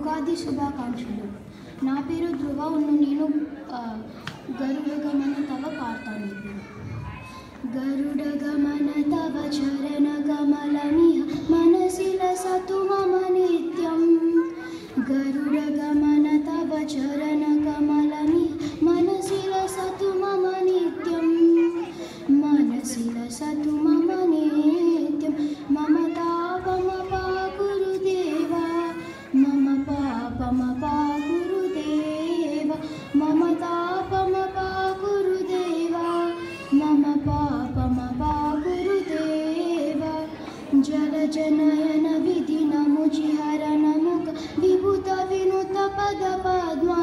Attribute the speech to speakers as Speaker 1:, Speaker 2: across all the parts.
Speaker 1: ఉగాది శుభాకాంక్షలు. నా పేరు ధ్రువ. నేను గరుడ గమన తవ పాడతాను ఇప్పుడు. గరుడ గమన తవ చరణ కమలమిహ మనసిల సతు మమ నిత్యం. గరుడ గమన తవ చరణ కమలమిహ మనసిల సతు మమ నిత్యం. మనసిల సతు మమ నిత్యం. మమ తాపమ పాకురుదేవా మమ పాపమ పాకురుదేవా మమ తాపమ పాకురుదేవా మమ పాపమ పాకురుదేవా. జలజనయన విధి నముచిహర నముక విభుత వినుత పద పద్మా.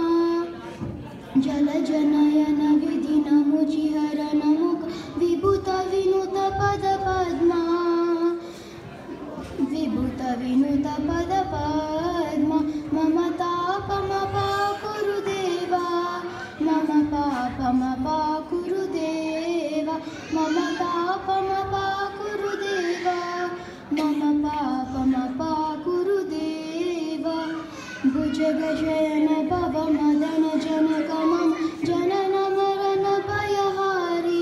Speaker 1: జలజనయన విధి నముచిహర నముక విభుత వినుత పద పద్మా. విభుత వినుత పద పద్మ. మమ తాపమ పాకురుదేవా మమ పాపమ పాకురుదేవా మమ తాపమ పాకురుదేవా మమ పాపమ పాకురుదేవా. భుజగశయన భవ మదన జనక మమ జనన మరణ భయహారీ.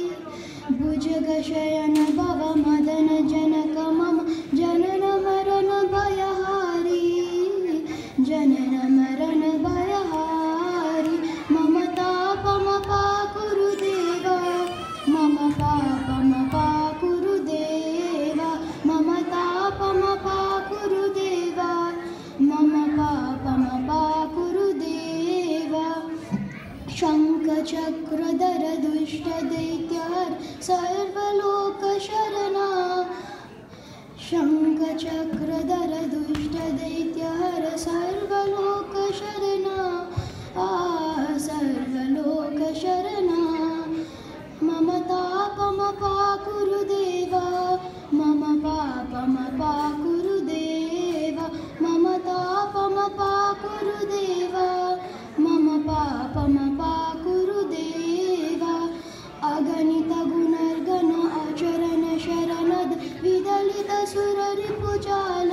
Speaker 1: భుజగశయన భవ మదన జనక మమ జనన మరణ భయహారీ. జనన మరణ భయహారీ. మమ తాపమ పాకురుదేవా మమ పాపమ పాకురుదేవా మమ తాపమ పాకురుదేవా మమ పాపమ పాకురుదేవా. శంఖచక్రధర దుష్ట దైత్యహర సర్వలోక శరణా. శంఖచక్రధర దుష్ట దైత్యహర సర్వలోక శరణా. సర్వలోక శరణా. మమ తాపమ పాకురుదేవా మమ పాపమ పాకురుదేవా మమ తాపమ పాకురుదేవా మమ పాపమ పాకురుదేవా. అగణిత గుణర్గణ ఆచరణ శరణద విదలిత సురరిపుజాల.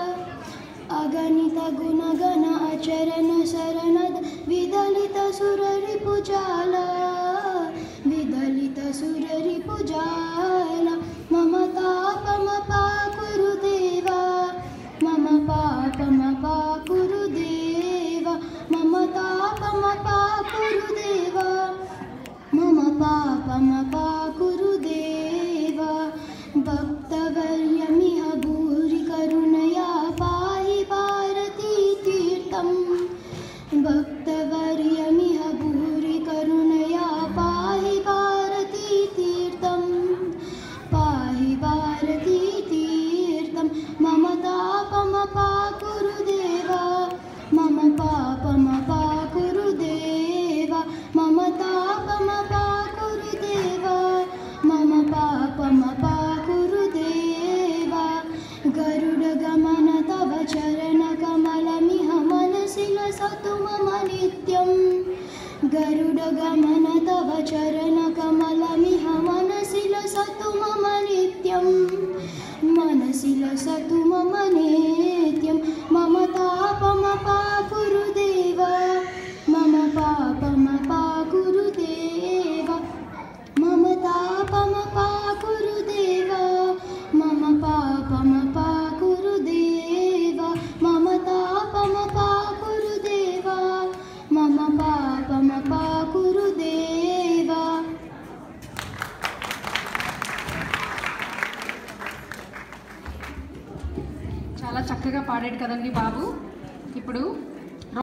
Speaker 1: అగణిత గుణగణ ఆచరణ శరణద విదలిత సురరిపుజాల. విదలిత సురరిపుజాల. మమ తాపమ పాకురుదేవా మమ పాపమ పాకురుదేవా మమ తాపమ పాకురుదేవా మమ పాపమ పాకురుదేవా. భక్తవర్యమిహ భూరి కరుణయా పాహి భారతీ తీర్థం. భక్తవర్యమిహ భూరి కరుణయా పాహి భారతీ తీర్థం. పాహి భారతీ తీర్థం. మమ తాపమ పాకురుదేవా మమ పాపమ పాకురుదేవా మమ తాపమ పాకురుదేవా మమ పాపమ పాకురుదేవా. గరుడ గమన తవ చరణ కమలమిహ మనసిల సతు మమ నిత్యం. గరుడ గమన తవ చరణ కమలమిహ మనసిల సతు మమ నిత్యం. మనసిల సతు మమ నిత్యం. మమ తాపమ పాకురుదేవా మమ పాపమ పాకురుదేవా మమ తాపమ పాకురుదేవా మమ పాపమ పాకురుదేవా మమ తాపమ పాకురుదేవా మమ పాపమ పాకురుదేవా.
Speaker 2: చాలా చక్కగా పాడాడు కదండి బాబు. ఇప్పుడు